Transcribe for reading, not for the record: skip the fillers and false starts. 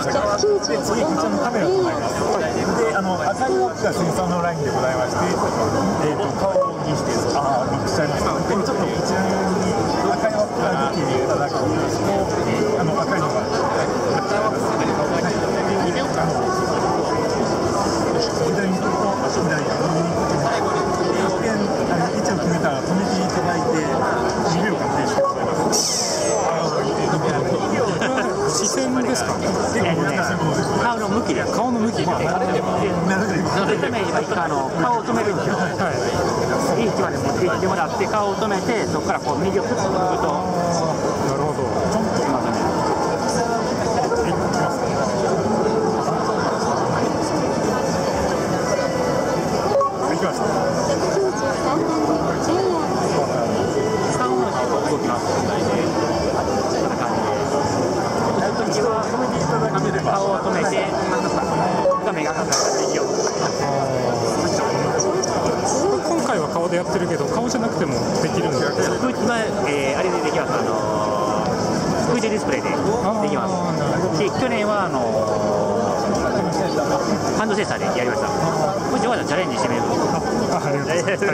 したが、で次こちらのカメラございます。で赤い枠がセンサーのラインでございまして、顔にしてロックしちゃいました。でちょっとこちらに赤い枠が出ていただくと赤いのが左に行くと左に位置を決めたら止めていただいて2秒間停止でございます。視線ですか？ 顔の向きで。 顔の向き。 乗るためには一回顔を止めるんですよ。いい位置まで持っていってもらって顔を止めて、そこからこう右をクッと抜くと。なるほど。行きました。 3文字で動きます。顔を止めて画面が赤くなった右を。 今回は顔でやってるけど顔じゃなくてもできるんですか？ あれでできます。空中ディスプレイでできます。で去年はハンドセンサーでやりました。もしよかったらチャレンジしてみると。